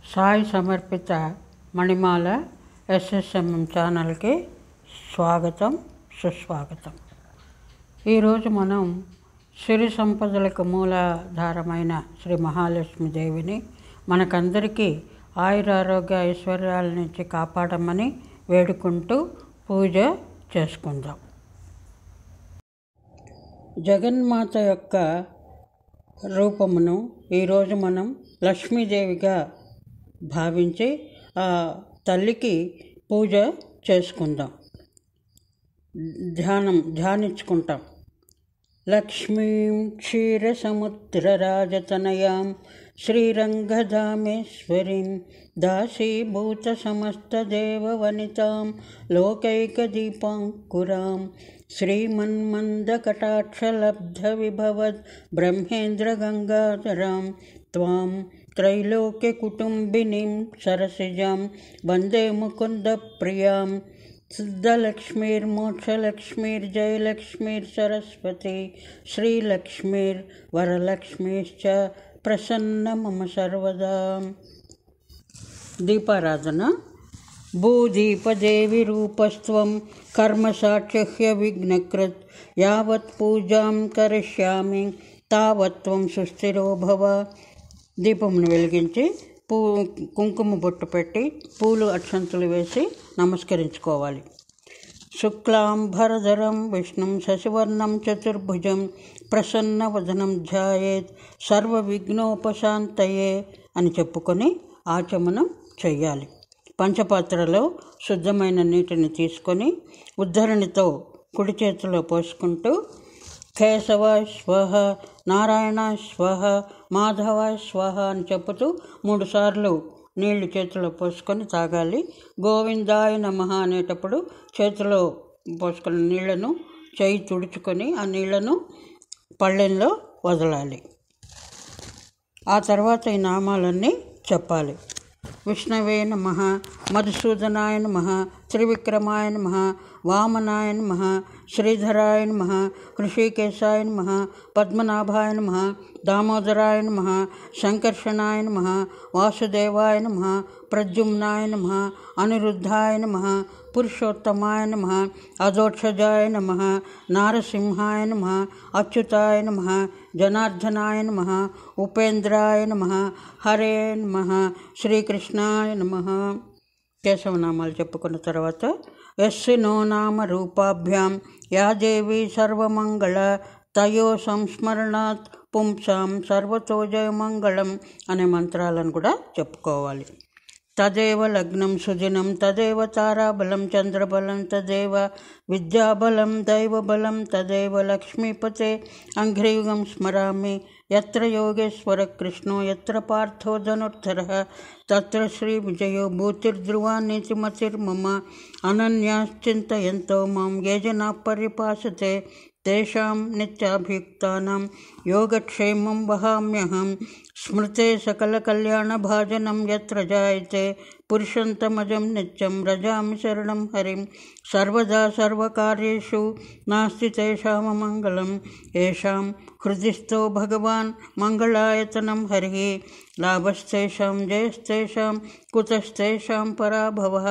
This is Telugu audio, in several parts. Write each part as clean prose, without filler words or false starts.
సాయి సమర్పిత మణిమాల ఎస్ఎస్ఎంఎం ఛానల్కి స్వాగతం, సుస్వాగతం. ఈరోజు మనం సిరి సంపదలకు మూలాధారమైన శ్రీ మహాలక్ష్మీదేవిని మనకందరికీ ఆయురారోగ్య ఐశ్వర్యాల నుంచి కాపాడమని వేడుకుంటూ పూజ చేసుకుందాం. జగన్మాత యొక్క రూపమును ఈరోజు మనం లక్ష్మీదేవిగా భావించి ఆ తల్లికి పూజ చేసుకుందాం, ధ్యానించుకుంటాం. లక్ష్మీం క్షీరసముద్రరాజతనయాం శ్రీరంగధామేశ్వరీం దాసీభూత సమస్తదేవవనితాం లోకైకదీపాంకురాం శ్రీమన్మందకటాక్షలబ్ధవిభవద్ బ్రహ్మేంద్రగంగాధరాం త్వాం త్రైలోక్యకుటుంబినీం సరసిజాం వందే ముకుందప్రియాం సిద్ధలక్ష్మీర్మోక్షలక్ష్మీర్జయలక్ష్మీర్సరస్వతి శ్రీలక్ష్మీర్వరలక్ష్మీశ్చ ప్రసన్న మమ సర్వదా. దీపారాధన. భూదీపదేవి రూపస్త్వం కర్మసాక్షిహ్య విఘ్నకృత్ యావత్ పూజాం కరిష్యామి తావత్వం సుస్థిరో భవ. దీపమును వెలిగించి కుంకుమ బొట్టు పెట్టి పూలు అక్షంతులు వేసి నమస్కరించుకోవాలి. శుక్లాంబరధరం విష్ణుం శశివర్ణం చతుర్భుజం ప్రసన్నవదనం ధ్యాయేత్ సర్వ విఘ్నోపశాంతయే అని చెప్పుకొని ఆచమనం చెయ్యాలి. పంచపాత్రలో శుద్ధమైన నీటిని తీసుకొని ఉద్ధరణితో కుడి చేతిలో పోసుకుంటూ కేశవ స్వహ, నారాయణ స్వహ, మాధవ స్వహ అని చెప్పుతూ 3 సార్లు నీళ్లు చేతిలో పోసుకొని తాగాలి. గోవిందాయ నమః అనేటప్పుడు చేతిలో పోసుకున్న నీళ్లను చేయి తుడుచుకొని ఆ నీళ్లను పళ్ళెంలో వదలాలి. ఆ తర్వాత ఈ నామాలన్నీ చెప్పాలి. విష్ణవే నమః, మధుసూదనాయ నమః, త్రివిక్రమాయ నమః, వామనాయ నమః, శ్రీధరాయ నమః, హృషికేశాయ నమః, పద్మనాభాయ నమః, దామోదరాయ నమః, సంకర్షణాయ నమః, వాసుదేవాయ నమః, ప్రద్యుమ్నాయ నమః, అనిరుద్ధాయ నమః, పురుషోత్తమాయ నమః, అదోక్షజాయ నమః, నారసింహాయ నమః, అచ్యుతాయ నమః, జనార్దనాయ నమః, ఉపేంద్రాయ నమః, హరే నమః, శ్రీకృష్ణాయ నమః. కేశవనామాలు చెప్పుకున్న తర్వాత యస్సి నో నామ రూపాభ్యాం యా దేవి సర్వమంగళ తయో సంస్మరణాత్ పుంసాం సర్వతో జయమంగళం అనే మంత్రాలను కూడా చెప్పుకోవాలి. తదేవ లగ్నం సుదినం తదేవ తారాబలం చంద్రబలం తదేవ విద్యాబలం దైవబలం తదేవ లక్ష్మీపతే అంఘ్రియుగం స్మరామి యత్ర యోగేశ్వర కృష్ణో యత్ర పార్థో ధనుర్ధరః తత్ర శ్రీ విజయో భూతిర్ధ్రువా నీతిమతిర్మమ అనన్యాశ్చింతయంతో మాం ఏ జనాః పర్యుపాసతే తేషాం నిత్యాభియుక్తానాం యోగక్షేమం వహామ్యహం స్మృతే సకలకల్యాణభాజనం యత్ర జాయతే పురుషంతమజం నిత్యం వ్రజామి శరణం హరిం సర్వదా సర్వకార్యేషు నాస్తి తేషామమంగళం ఏషాం హృదిస్థో భగవాన్ మంగళాయతనం హరిః లాభస్తేషాం జయస్తేషాం కుతస్తేషాం పరాభవః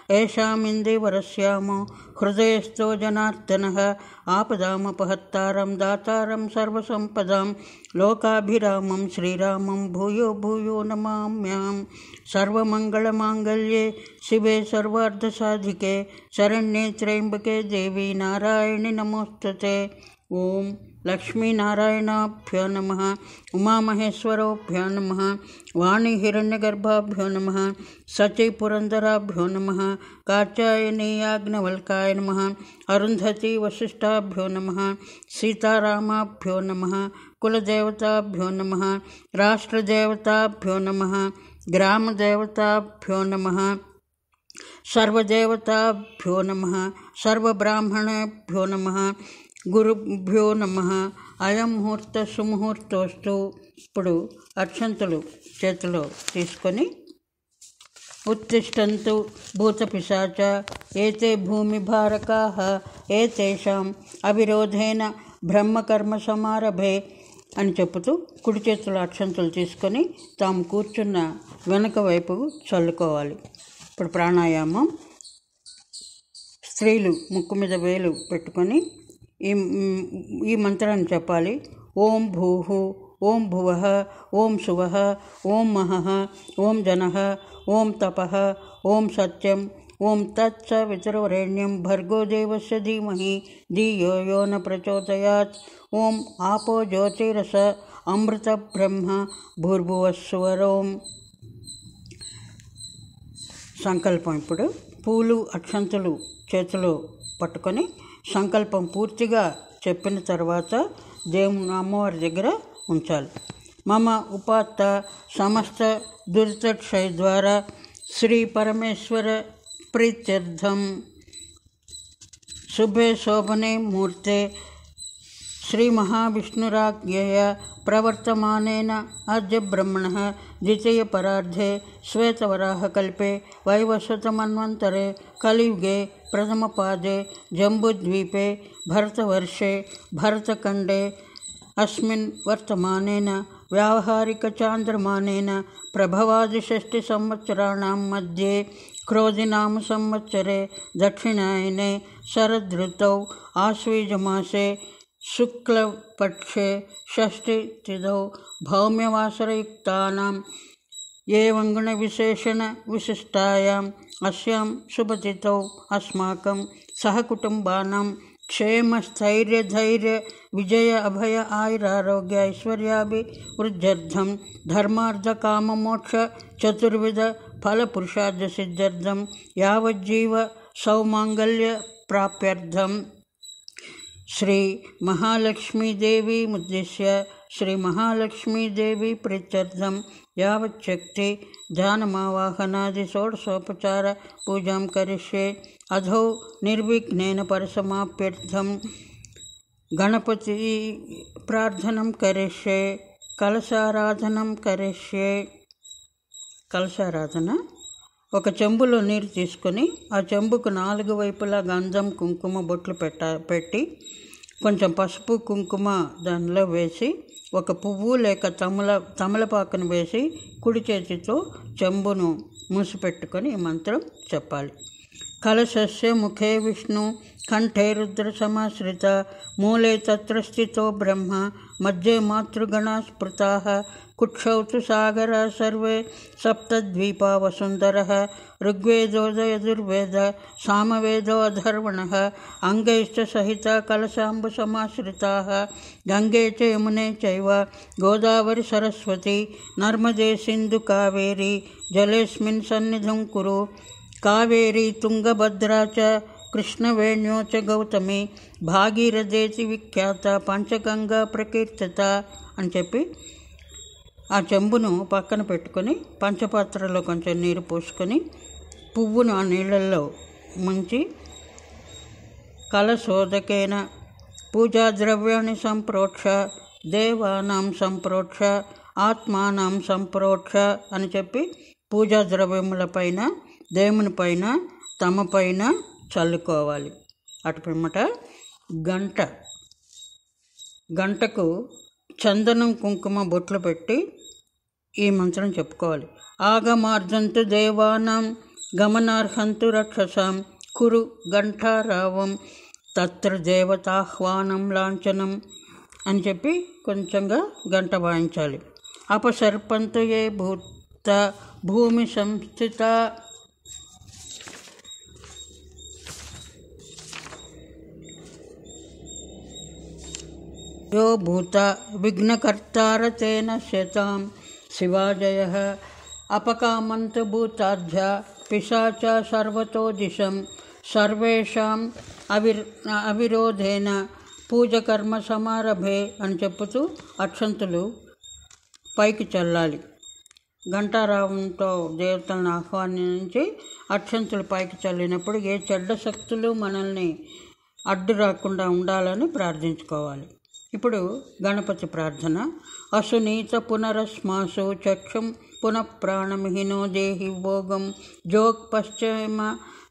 ఏషామిందివరస్యామో హృదయస్థో జనార్దనః ఆపదామపహత్తారం దాతారం సర్వసంపదాం లోకాభిరామం శ్రీరామం భూయో భూయో నమామ్యహం. సర్వమంగళమాంగళ్యే శివే సర్వార్థసాధికే శరణ్యే త్రయంబకే దేవి నారాయణి నమోస్తుతే. ఓం లక్ష్మీనారాయణాభ్యో నమః, ఉమామహేశ్వరోభ్యో నమః, వాణి హిరణ్యగర్భాభ్యో నమః, సచీ పురందరాభ్యో నమః, కాత్యాయనీయాగ్నవల్కాయ నమః, అరుంధతి వశిష్ఠాభ్యో నమః, సీతారామాభ్యో నమః, కులదేవతాభ్యో నమః, రాష్ట్రదేవతాభ్యో నమః, గ్రామదేవతాభ్యో నమః, సర్వదేవతాభ్యో నమః, సర్వబ్రాహ్మణేభ్యో నమః, గురుభ్యో నమః. అయం ముహూర్త సుముహూర్తోస్తు. ఇప్పుడు అక్షంతులు చేతిలో తీసుకొని ఉత్తిష్టంతు భూతపిశాచ ఏతే భూమిభారకాః ఏతేషాం అవిరోధేన బ్రహ్మకర్మ సమారభే అని చెప్పుతూ కుడి చేతుల అక్షంతలు తీసుకొని తాము కూర్చున్న వెనుక వైపు చల్లుకోవాలి. ఇప్పుడు ప్రాణాయామం. స్త్రీలు ముక్కు మీద వేలు పెట్టుకొని ఈ మంత్రాన్ని చెప్పాలి. ఓం భూః, ఓం భువః, ఓం శువః, ఓం మహః, ఓం జనః, ఓం తపః, ఓం సత్యం, ఓం తత్స వితుర్వరేణ్యం భర్గో దేవస్య ధీమహి ధియో యో న ప్రచోదయాత్. ఓం ఆపో జ్యోతిరస అమృత బ్రహ్మ భూర్భువస్సువరోం. సంకల్పం. ఇప్పుడు పూలు అక్షంతలు చేతిలో పట్టుకొని సంకల్పం పూర్తిగా చెప్పిన తర్వాత దేవుని అమ్మవారి దగ్గర ఉంచాలి. మమ ఉపాత్త సమస్త దురితక్షయ ద్వారా శ్రీ పరమేశ్వర ప్రీత్యర్థం శుభే శోభనే మూర్తే శ్రీ మహావిష్ణురాజ్ఞయ ప్రవర్తమానేన అద్య బ్రహ్మణః ద్వితీయ పరార్ధే శ్వేతవరాహకల్పే వైవస్వతమన్వంతరే కలియుగే ప్రథమపాదే జంబుద్వీపే భరతవర్షే భరతఖండే అస్మిన్ వర్తమానేన వ్యావహారికచాంద్రమానేన ప్రభవాది 6 సంవత్సరాణాం మధ్యే క్రోధినామ సంవత్సరే దక్షిణాయనే శరదృతౌ ఆశ్వీజమాసే శుక్లపక్షే షష్ఠి తిథౌ భౌమ్యవాసరయుక్తానాం ఏవం గుణవిశేషణ విశిష్టాయాం అస్యాం శుభతిథౌ అస్మాకం సహకుటుంబానాం క్షేమస్థైర్యధైర్య విజయ అభయ ఆయురారోగ్య ఐశ్వర్యాభివృద్ధ్యర్థం ధర్మార్థకామమోక్ష చతుర్విధ ఫలపురుషార్థ సిద్ధ్యర్థం యావజ్జీవ సౌమాంగల్య ప్రాప్త్యర్థం శ్రీ మహాలక్ష్మీదేవి ఉద్దేశ్య శ్రీ మహాలక్ష్మీదేవి ప్రీత్యర్థం యావచ్చక్తి ధ్యానమావాహనాది షోడశోపచార పూజాం కరిష్యే. అధౌ నిర్విఘ్నేన పరిసమాప్త్యర్థం గణపతి ప్రార్థనం కరిష్యే. కలశారాధనం కరిష్యే. కలశారాధన. ఒక చెంబులో నీరు తీసుకొని ఆ చెంబుకు 4 వైపులా గంధం కుంకుమ బొట్లు పెట్టి కొంచెం పసుపు కుంకుమ దానిలో వేసి ఒక పువ్వు లేక తమలపాకును వేసి కుడి చేతితో చెంబును మూసిపెట్టుకొని ఈ మంత్రం చెప్పాలి. కలశస్య ముఖే విష్ణు కంఠే రుద్ర సమాశ్రిత మూలే తత్ర స్థితో బ్రహ్మ మధ్యే మాతృగణా స్మృతాః కుక్షౌ తు సాగరా సర్వే సప్తద్వీపా వసుంధరః ఋగ్వేదో యజుర్వేద సామవేదో అధర్వణః అంగైశ్చ సహిత కలశాంబు సమాశ్రితాః గంగే చ యమునే చైవ గోదావరి సరస్వతి నర్మదే సింధు కావేరి జలేస్మిన్ సన్నిధం కురు. కావేరీ తుంగభద్రా చ కృష్ణవేణ్యో చ గౌతమి భాగీరథేతి విఖ్యాత పంచగంగా ప్రకీర్తిత అని చెప్పి ఆ చెంబును పక్కన పెట్టుకొని పంచపాత్రలో కొంచెం నీరు పోసుకొని పువ్వును ఆ నీళ్ళల్లో ముంచి కలశోదకేన పూజాద్రవ్యాన్ని సంప్రోక్ష దేవానాం సంప్రోక్ష ఆత్మానాం సంప్రోక్ష అని చెప్పి పూజా ద్రవ్యములపైన దేవుని పైన తమ పైన చల్లుకోవాలి. అటు పిమ్మట గంటకు చందనం కుంకుమ బొట్లు పెట్టి ఈ మంత్రం చెప్పుకోవాలి. ఆగమార్జంతు దేవానాం గమనార్హంతు రక్షసాం కురు ఘంటారావం తత్ర దేవతాహ్వానం లాంఛనం అని చెప్పి కొంచెంగా గంట వాయించాలి. అపసర్పంతు ఏ భూత భూమి సంస్థిత యో భూత విఘ్నకర్తార తేన శతాం శివాజయ అపకామంతు భూతాధ్య పిశాచ సర్వతో దిశం సర్వేషాం అవిరోధేన పూజకర్మ సమారభే అని చెప్పుతూ అక్షంతులు పైకి చల్లాలి. ఘంటారావంతో దేవతలను ఆహ్వానించి అక్షంతులు పైకి చల్లినప్పుడు ఏ చెడ్డ శక్తులు మనల్ని అడ్డు రాకుండా ఉండాలని ప్రార్థించుకోవాలి. ఇప్పుడు గణపతి ప్రార్థన. అసునీత పునరస్మాసు చక్షుం పునఃప్రాణమిహినో దేహి భోగం జోగ్ పశ్చిమ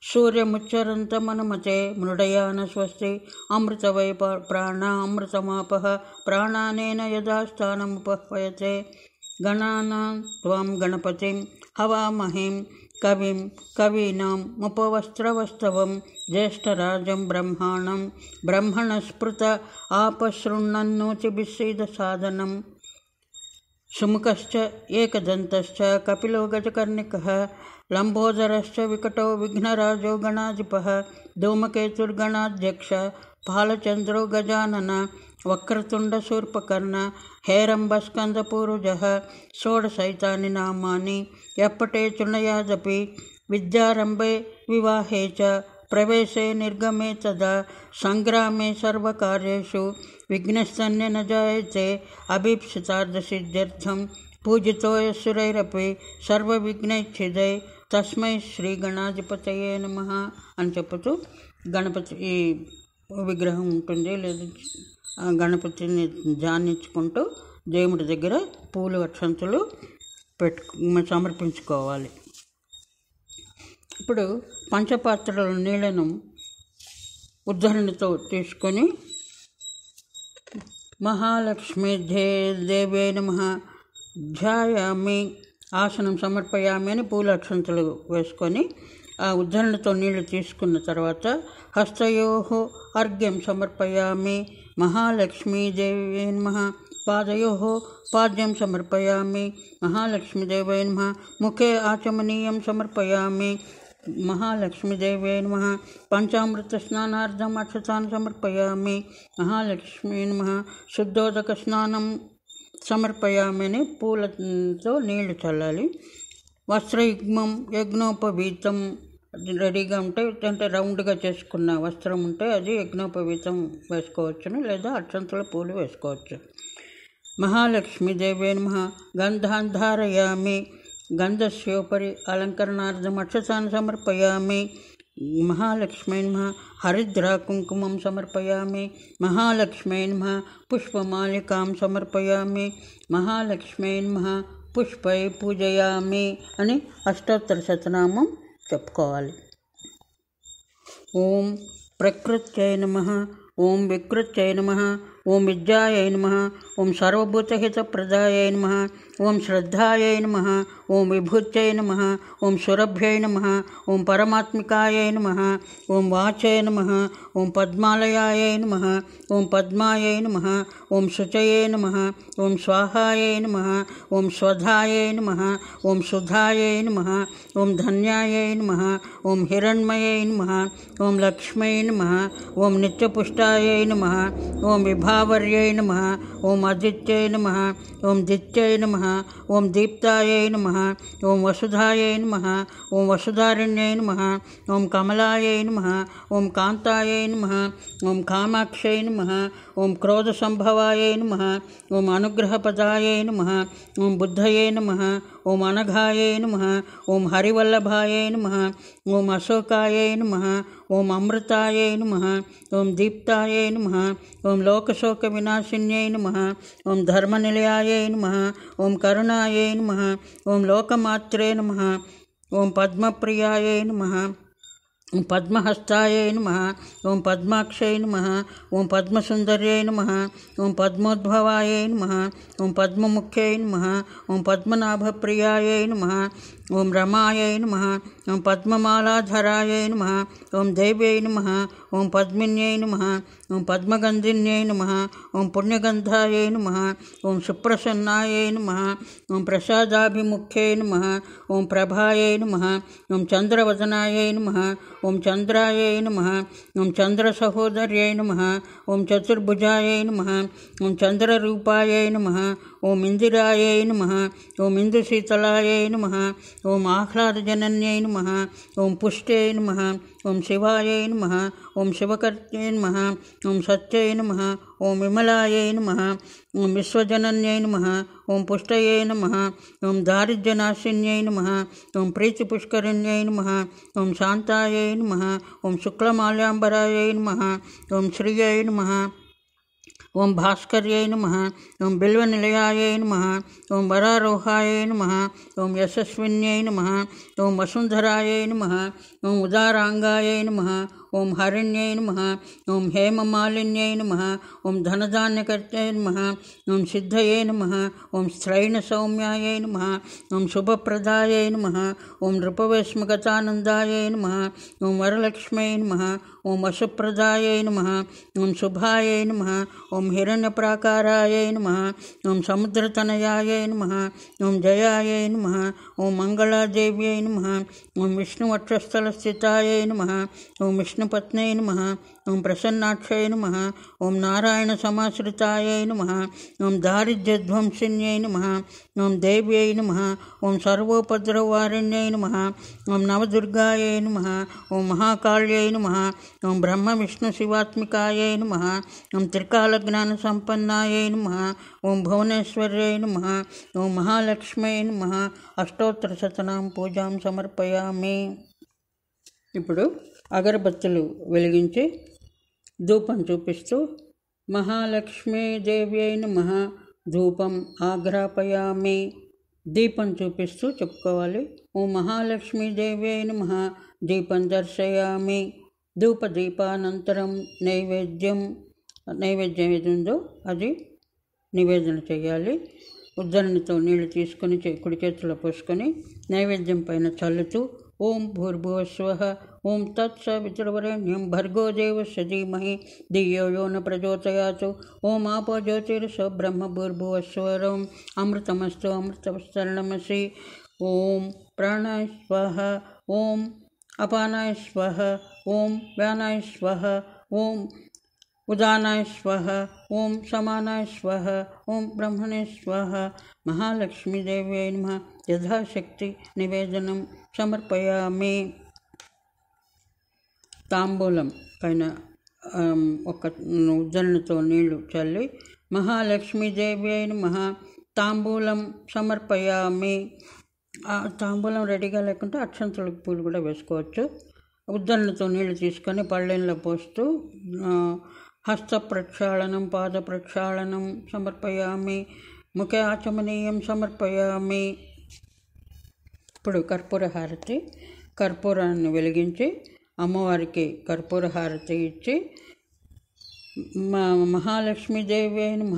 సూర్యముచ్చరంతమనుమతే మృడయాన స్వస్తి అమృతవై ప్రాణ అమృతమాపః ప్రాణానేన యదా స్థానముపహ్వయతే గణానాం త్వం గణపతిం హవామహీం కవిం కవీనాం ముపవస్త్రవస్తవం జ్యేష్ఠరాజం బ్రహ్మాణం బ్రహ్మణస్పృత ఆపశృణ్వన్నోతిభిస్సీద సాధనం సుముఖశ్చ ఏకదంతశ్చ కపిలో గజకర్ణికः లంబోదరశ్చ వికటో విఘ్నరాజో గణాధిపः ధూమకేతుర్గణాధ్యక్ష బాలచంద్రో గజానన వక్రతుండశూర్పకర్ణ హేరంబస్కందపూరుజः షోడశైతాని నామాని యప్పటే చుణయాదపి విద్యారంభే వివాహే చ ప్రవేశే నిర్గమే తదా సంగ్రామే సర్వకార్యేషు విఘ్నస్తన్య న జాయతే అభీప్సితార్థసిద్ధ్యర్థం పూజితో యస్సురైరపి సర్వవిఘ్నైచ్ఛిదై తస్మై శ్రీ గణాధిపతయే నమః అని చెప్పుతూ గణపతి విగ్రహం ఉంటుంది, లేదా గణపతిని ధ్యానించుకుంటూ దేవుడి దగ్గర పూలు అక్షంతులు సమర్పించుకోవాలి. ఇప్పుడు పంచపాత్రల నీళ్లను ఉద్ధరణతో తీసుకొని మహాలక్ష్మీ దేవే నమః ధ్యాయామి ఆసనం సమర్పయామి అని పూల అక్షంతలు వేసుకొని ఆ ఉద్ధరణతో నీళ్లు తీసుకున్న తర్వాత హస్తయోః అర్ఘ్యం సమర్పయామి మహాలక్ష్మీదేవే నమః పాదయోః పాద్యం సమర్పయామి మహాలక్ష్మీదేవే నమః ముఖే ఆచమనీయం సమర్పయామి మహాలక్ష్మీదేవే నమః పంచామృత స్నానార్థం అక్షతాన్ సమర్పయామి మహాలక్ష్మీ నమః శుద్ధోదక స్నానం సమర్పయామని పూలతో నీళ్లు చల్లాలి. వస్త్రయుగ్మం యజ్ఞోపవీతం రెడీగా ఉంటే, అంటే రౌండ్గా చేసుకున్న వస్త్రం ఉంటే అది యజ్ఞోపవీతం వేసుకోవచ్చును, లేదా అక్షంతల పూలు వేసుకోవచ్చు. మహాలక్ష్మీదేవే నమః గంధాన్ ధారయామి గంధస్యోపరి అలంకరణార్థం అక్షతాన్ సమర్పయామి మహాలక్ష్మీ నమః హరిద్రా కుంకుమం సమర్పయామి మహాలక్ష్మీ నమః పుష్పమాలికాం సమర్పయామి మహాలక్ష్మీ నమః పుష్పై పూజయామి అని అష్టోత్తర శతనామం చెప్పుకోవాలి. ఓం ప్రకృత్యై నమః ఓం వికృత్యై నమః ఓం విద్యాయై నమః ఓం సర్వభూతహితప్రదాయై నమః ఓం శ్రద్ధాయై నమః ఓం విభూత్యై నమః ఓం సురభ్యై నమః ఓం పరమాత్మికాయై నమః ఓం వాచై నమః ఓం పద్మాలయాయై నమః ఓం పద్మాయై నమః ఓం శుచయే నమః ఓం స్వాహాయై నమః ఓం స్వధాయై నమః ఓం సుధాయై నమః ఓం ధన్యాయై నమః ఓం హిరణ్మయై నమః ఓం లక్ష్మై నమః ఓం నిత్యపుష్టాయై నమః ఓం విభావర్యై నమః ఓం ఆదిత్యై నమః ఓం దిత్యై నమః ఓం దీప్తాయై నమః ఓం వసుధాయై నమః ఓం వసుధారణ్యై నమః ఓం కమలాయై నమః ఓం కాంతాయై నమః ఓం కామాక్షై నమః ఓం క్రోధ సంభవాయై నమః ఓం అనుగ్రహపదాయై నమః ఓం బుద్ధయే నమః ఓం అనఘాయై నమః ఓం హరివల్లభాయై నమః ఓం అశోకాయై నమః ఓం అమృతాయై నమః ఓం దీప్తాయై నమః ఓం లోకశోక వినాశిన్యై నమః ఓం ధర్మనిలయాయై నమః ఓం కరుణాయై నమః ఓం లోకమాత్రే నమః ఓం పద్మప్రియాయై నమః ఓం పద్మహస్తాయై నమః ఓం పద్మాక్షై నమః ఓం పద్మసుందర్యై నమః ఓం పద్మోద్భవాయై నమః ఓం పద్మముఖ్యై నమః ఓం పద్మనాభప్రియాయై నమః ఓం రమాయై నమః ఓం పద్మమాలాధరాయై నమః ఓం దేవ్యై నమః ఓం పద్మిన్యై నమః ఓం పద్మగంధిన్యై నమః ఓం పుణ్యగంధాయై నమః ఓం సుప్రసన్నాయై నమః ఓం ప్రసాదాభిముఖ్యై నమః ఓం ప్రభాయై నమః ఓం చంద్రవదనాయై నమః ఓం చంద్రాయై నమః ఓం చంద్రసహోదర్యై నమః ఓం చతుర్భుజాయై నమః ఓం చంద్రరూపాయై నమః ఓం ఇందిరాయై నమః ఓం ఇందుశీతలాయై నమః ఓం ఆహ్లాదజనన్యై నమః ఓం పుష్ట్యై నమః ఓం శివాయై నమః ఓం శివకర్త్యై నమః ఓం సత్యై నమః ఓం విమలాయై నమః ఓం విశ్వజనన్యై నమః ఓం పుష్టయై నమః ఓం దారిద్ర్యనాశిన్యై నమః ఓం ప్రీతిపుష్కరిణ్యై నమః ఓం శాంతాయై నమః ఓం శుక్లమాల్యాంబరాయై నమః ఓం శ్రియై నమః ఓం భాస్కర్యై నమః, ఓం బిల్వనిలయాయై నమః, ఓం వరారోహాయై నమః, ఓం యశస్విన్యై నమః, ఓం వసుంధరాయై నమః, ఓం ఉదారాంగాయై నమః, ఓం హరిణ్యై నమః, ఓం హేమమాలిన్యై నమః, ఓం ధనధాన్యకర్తై నమః, ఓం సిద్ధయే నమః, ఓం శ్రైణ సౌమ్యాయై నమః, ఓం శుభప్రదాయై నమః, ఓం నృపవేశ్మగతానందాయై నమః, ఓం వరలక్ష్మై నమః, ఓం వసుప్రదాయై నమః, ఓం శుభాయై నమః, ఓం హిరణ్యప్రాకారాయై నమః, ఓం సముద్రతనయాయై నమః, ఓం జయాయై నమః, ఓం మంగళాదేవ్యై నమః, ఓం విష్ణువక్షస్థలస్థితాయై నమః, ఓం విష్ణుపత్న్యై నమః, ఓం ప్రసన్నాక్షై నమః, ఓం నారాయణ సమాశ్రితాయై నమః, ఓం దారిద్ర్యధ్వంసిన్యై నమః, ఓం దేవ్యై నమః, ఓం సర్వోపద్రవవారిణ్యై నమః, ఓం నవదుర్గాయై నమః, ఓం మహాకాళ్యై నమః, ఓం బ్రహ్మ విష్ణు శివాత్మికాయై నమః, ఓం త్రికాలజ్ఞాన సంపన్నాయై నమః, ఓం భువనేశ్వర్యై నమః, ఓం మహాలక్ష్మై నమః. అష్టోత్తర శతనాం పూజాం సమర్పయామి. ఇప్పుడు అగరబత్తులు వెలిగించి ధూపం చూపిస్తూ మహాలక్ష్మీదేవ్యై నమః ధూపం ఆగ్రాపయామి. దీపం చూపిస్తూ చెప్పుకోవాలి. ఓం మహాలక్ష్మీదేవ్యై నమః దీపం దర్శయామి. ధూపదీపానంతరం నైవేద్యం ఏది ఉందో అది నివేదన చేయాలి. ఉద్దరణితో నీళ్లు తీసుకొని కుడి చేతిలో పోసుకొని నైవేద్యం పైన చల్లుతూ ఓం భూర్భువస్వః ఓం తత్సవితుర్వరేణ్యం భర్గో దేవస్య ధీమహి ధియో యో న ప్రచోదయాత్ ఓం ఆపో జ్యోతిర్స బ్రహ్మ భూర్భువస్వరం అమృతమస్తు అమృతస్తరణమసి. ఓం ప్రాణాయ స్వాహ, ఓం అపానాయ స్వాహ, ఓం వ్యానాయ స్వాహ, ఓం ఉదానాయ స్వాహ, ఓం సమానాయ స్వాహ, ఓం బ్రహ్మణే స్వాహ. మహాలక్ష్మీదేవ్యై నమః యథాశక్తి నివేదనం సమర్పయామి. తాంబూలం పైన ఒక ఉద్దరణతో నీళ్లు చల్లి మహాలక్ష్మీదేవ్యై నమః తాంబూలం సమర్పయామి. తాంబూలం రెడీగా లేకుంటే అక్షంతలకు పూలు కూడా వేసుకోవచ్చు. ఉద్దరణతో నీళ్లు తీసుకొని పళ్ళెంలో పోస్తూ హస్త ప్రక్షాళనం పాద ప్రక్షాళనం సమర్పయామి. ముఖే ఆచమనీయం సమర్పయామి. ఇప్పుడు కర్పూర హారతి. కర్పూరాన్ని వెలిగించి అమ్మవారికి కర్పూర హారతి ఇచ్చి మహాలక్ష్మీదేవ్యై నమః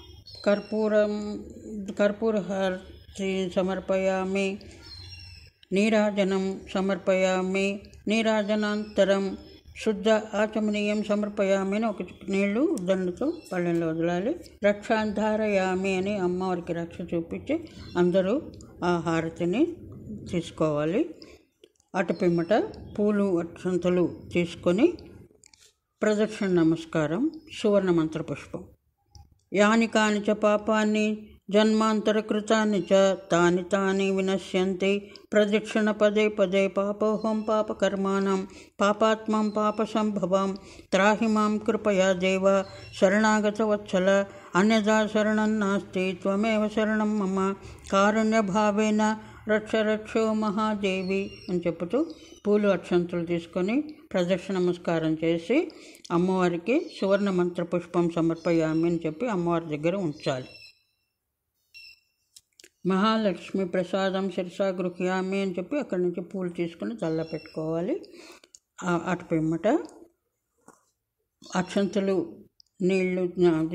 కర్పూర హారతి సమర్పయామి. నీరాజనం సమర్పయామి. నీరాజనాంతరం శుద్ధ ఆచమనీయం సమర్పయామి అని ఒక నీళ్లు దండతో పళ్ళెంలో వదలాలి. రక్షాంధారయామి అని అమ్మవారికి రక్ష చూపించి అందరూ ఆ హారతిని తీసుకోవాలి. అటుపిమ్మట పూలు అక్షంతలు తీసుకొని ప్రదక్షిణ నమస్కారం. సువర్ణ మంత్ర పుష్పం. యాని కాని చ పాపాన్ని జన్మాంతరకృతాన్ని చ తాని తాని వినశ్యంతి ప్రదక్షిణ పదే పదే పాపోహం పాపకర్మాణం పాపాత్మం పాపసంభవం త్రాహి మాం కృపయా దేవ శరణాగతవత్సల అన్యదా శరణం నాస్తి త్వమేవ శరణం మమ కారుణ్యభావేన రక్ష రక్షో మహాదేవి అని చెప్పుతూ పూలు అక్షంతులు తీసుకొని ప్రదక్షిణ నమస్కారం చేసి అమ్మవారికి సువర్ణ మంత్ర పుష్పం సమర్పయామి అని చెప్పి అమ్మవారి దగ్గర ఉంచాలి. మహాలక్ష్మి ప్రసాదం శిరసా గృహ్యామి అని చెప్పి అక్కడి నుంచి పూలు తీసుకుని చల్ల పెట్టుకోవాలి. అటు పిమ్మట అక్షంతలు నీళ్ళు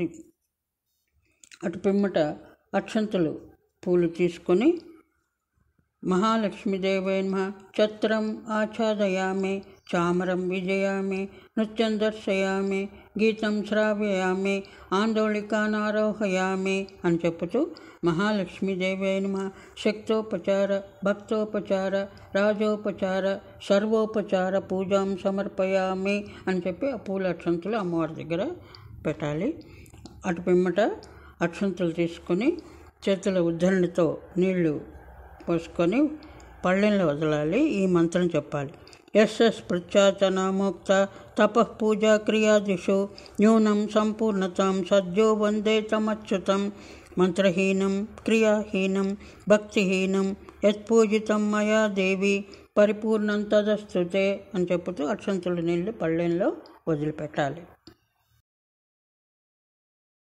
అటు పిమ్మట అక్షంతలు పూలు తీసుకొని మహాలక్ష్మీదేవై నమః ఛత్రం ఆచ్ఛాదయామి చామరం విజయామి నృత్యం దర్శయామి గీతం శ్రావ్యామి ఆందోళికానారోహయామి అని చెప్పుతూ మహాలక్ష్మీదేవై నమః శక్తోపచార భక్తోపచార రాజోపచార సర్వోపచార పూజాం సమర్పయామి అని చెప్పి ఆ పూల అక్షంతులు అమ్మవారి దగ్గర పెట్టాలి. అటు పిమ్మట అక్షంతులు తీసుకొని చేతుల ఉద్ధరణితో నీళ్లు పోసుకొని పళ్ళెంలో వదలాలి. ఈ మంత్రం చెప్పాలి. యస్య పృచ్ఛాచనామోక్త తపః పూజా క్రియాదిషు న్యూనం సంపూర్ణతాం సజ్జో వందే తమచ్యుతం మంత్రహీనం క్రియాహీనం భక్తిహీనం యత్పూజితం మయా దేవి పరిపూర్ణం తదస్తుతే అని చెప్పుతూ అక్షంతుల నీళ్లు పళ్ళెంలో వదిలిపెట్టాలి.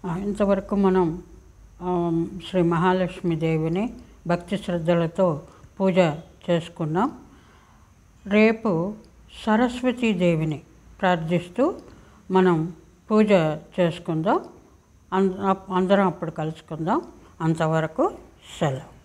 ఇంతవరకు మనం శ్రీ మహాలక్ష్మీదేవిని భక్తి శ్రద్ధలతో పూజ చేసుకున్నాం. రేపు సరస్వతీదేవిని ప్రార్థిస్తూ మనం పూజ చేసుకుందాం. అందరం అప్పుడు కలుసుకుందాం. అంతవరకు సెలవు.